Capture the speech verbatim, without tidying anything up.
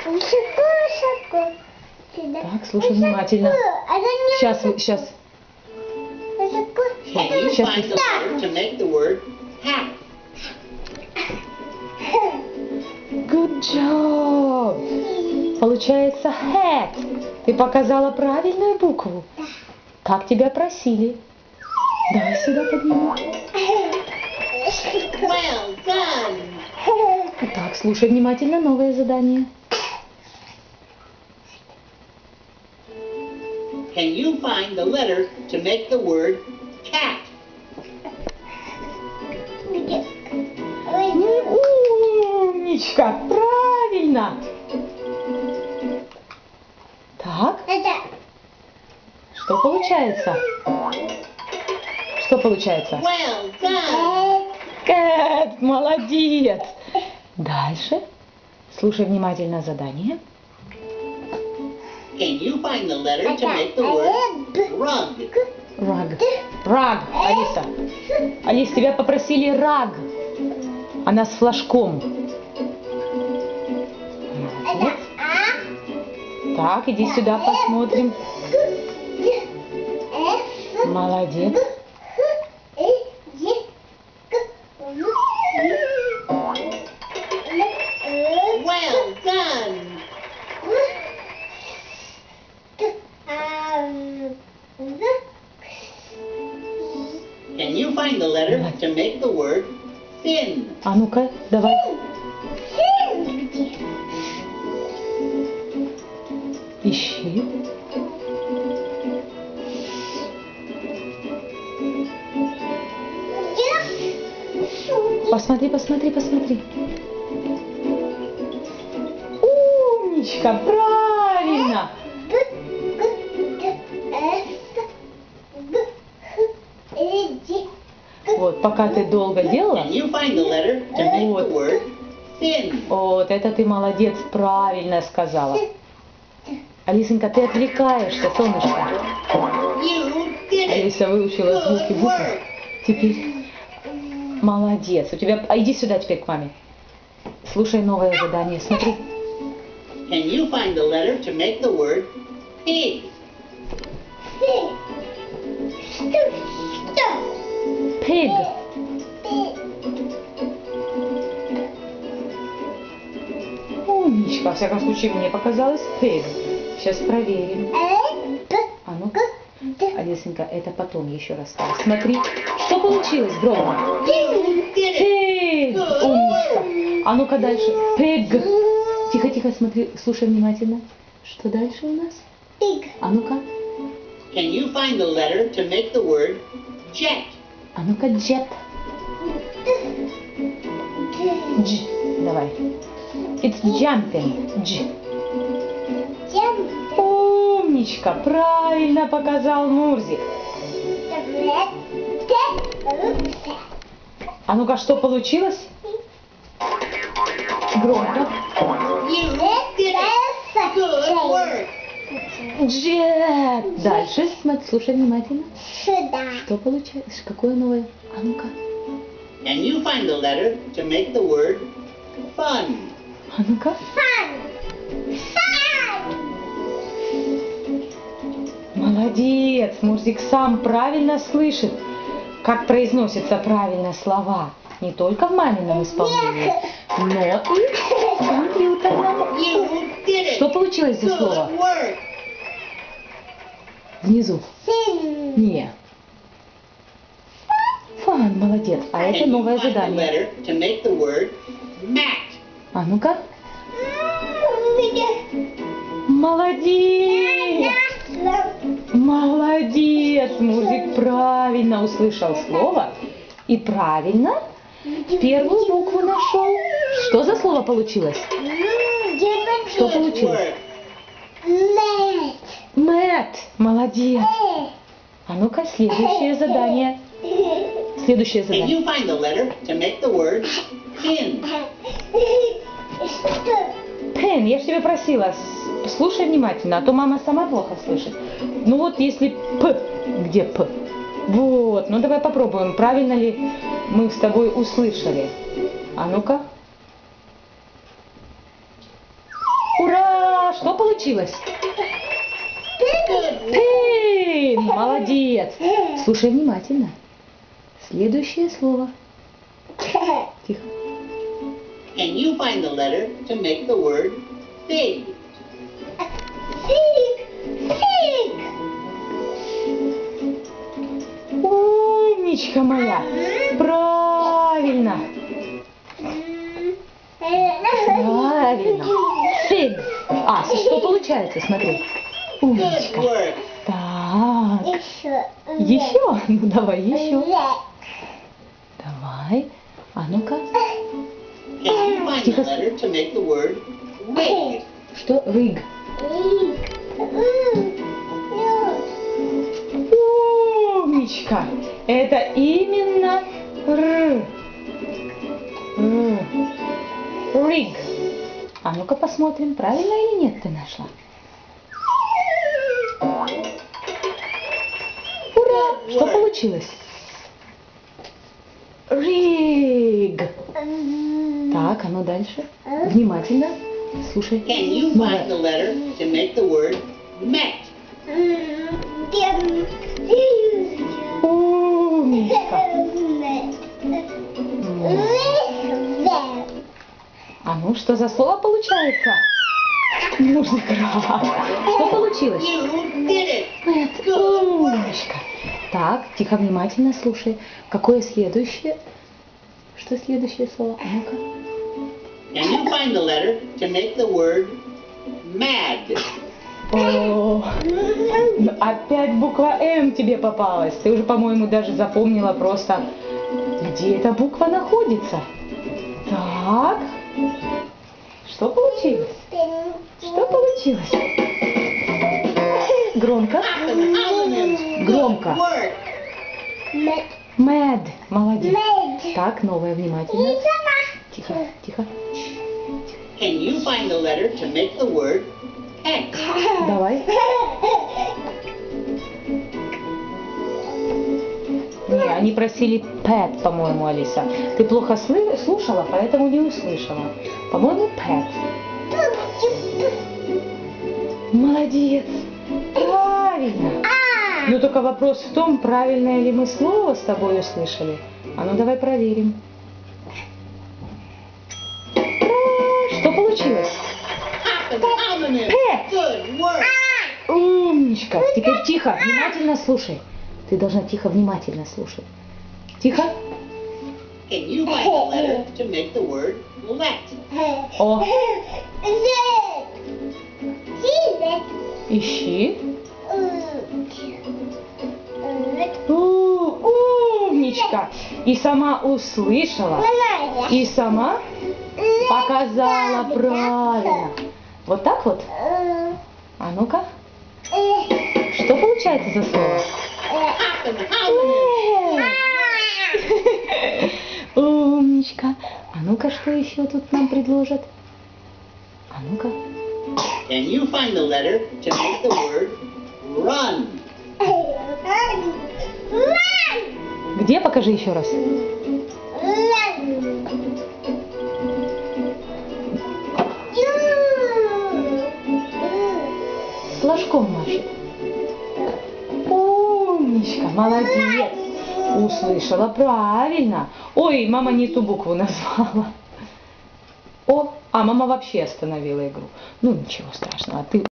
Так, слушай внимательно. Сейчас, сейчас. Can you Сейчас. find the letter to make the word hat? Good job. Получается hat. Ты показала правильную букву. Как тебя просили. Давай сюда подниму. Well done. Так, слушай внимательно новое задание. Can you find the letter to make the word cat? Умничка, правильно. Так, что получается? Что получается? Well done. Кэт, молодец. Дальше. Слушай внимательно задание. Can you find the letter to make the word rug? Раг. Раг, Алиса. Алис, тебя попросили раг. Она с флажком. Молодец. Так, иди сюда посмотрим. Молодец. Well done. Can you find the letter to make the word thin? А ну-ка, давай. Ищи. Посмотри, посмотри, посмотри. Умничка, правильно. Вот, пока ты долго делала, Can you find the letter to make the Вот. word thin? вот это ты молодец, правильно сказала. Алисонька, ты отвлекаешься, солнышко. You did it. Алиса выучила звуки Good букв. work. Теперь молодец. У тебя. А иди сюда теперь к маме. Слушай новое задание. Смотри. Can you find the letter to make the word pig? Pig. Умничка. Во всяком случае, мне показалось pig. Сейчас проверим. А ну-ка. Алисонька, это потом еще раз скажешь. Смотри, что получилось, Грома? You did it. Pig. Умничка. А ну-ка дальше. Pig. Тихо-тихо, смотри, слушай внимательно. Что дальше у нас? А ну-ка. Can you find the letter to make the word jet? А ну-ка, jet. Дж. Давай. It's jumping. Дж. Умничка, правильно показал Мурзик. А ну-ка, что получилось? Громко. You did it. Good work. Джет. Дальше, смотри, слушай внимательно. Сюда. Что получилось? Какое новое? А ну-ка. Can you find the letter to make the word fun? А ну-ка. Фан. Фан. Молодец. Мурзик сам правильно слышит, как произносятся правильно слова. Не только в мамином исполнении, но и в компьютерном. You did it. Что получилось за слово? Good work. Внизу. Сын. Не. Фан, молодец. А это Can you новое find the задание. letter to make the word mat? А ну-ка. Молодец. Молодец. Мурзик правильно услышал слово и правильно первую букву нашел. Что за слово получилось? Что Good получилось? work. Мэтт. Мэтт. Молодец. А ну-ка, следующее задание. Следующее Can задание. you find the letter to make the word pin? Пен, я же тебя просила, с- слушай внимательно, а то мама сама плохо слышит. Ну вот если П, где П? Вот, ну давай попробуем, правильно ли мы с тобой услышали. А ну-ка. Ура! получилось? Good. Пин! Молодец! Слушай внимательно. Следующее слово. Тихо. Can you find the letter to make the word big? Fig. Fig. Умничка моя. Правильно. Правильно. Фиг. А, что получается? Смотри. Good Умничка. work. Так. Еще. Еще? Ну давай еще. Red. Давай. А ну-ка. Can you find the Тихо. letter to make the word rig? Что? Рыг. Умничка. Это именно Р. Р. Риг. А ну-ка посмотрим, правильно или нет ты нашла. Ура! Что получилось? Риг. Так, а ну дальше. Внимательно. Слушай. Can you Давай. find the letter to make the word met? Умничка. А ну, что за слово получается? Музыка. Что получилось? You did it. Мэт, умничка. Так, тихо, внимательно слушай. Какое следующее? Что следующее слово? А ну-ка. Can you find the letter to make the word mad? О, опять буква М тебе попалась. Ты уже, по-моему, даже запомнила просто, где эта буква находится. Так. Что получилось? Что получилось? Громко. Громко. Work. Мэд. Молодец. Так, новое, внимательно. Тихо, тихо. Can you find the letter to make the word pet? Давай. Не, они просили pet, по-моему, Алиса. Ты плохо сли- слушала, поэтому не услышала. По-моему, pet. Молодец. Правильно. Но только вопрос в том, правильное ли мы слово с тобой услышали. А ну давай проверим. Что получилось? Homonym. Pet. Good work. Умничка. Теперь тихо, внимательно слушай. Ты должна тихо, внимательно слушать. Тихо. Can you find the letter to make the word let? О, ищи. У, умничка. И сама услышала, и сама показала правильно. Вот так вот. А ну-ка. Что получается за слово? Умничка. А ну-ка, что еще тут нам предложат? А ну-ка. Can you find the letter to make the word run? Где? Покажи еще раз. С флажком машет. Умничка, молодец. Услышала правильно. Ой, мама не ту букву назвала. О, а мама вообще остановила игру. Ну ничего страшного, а ты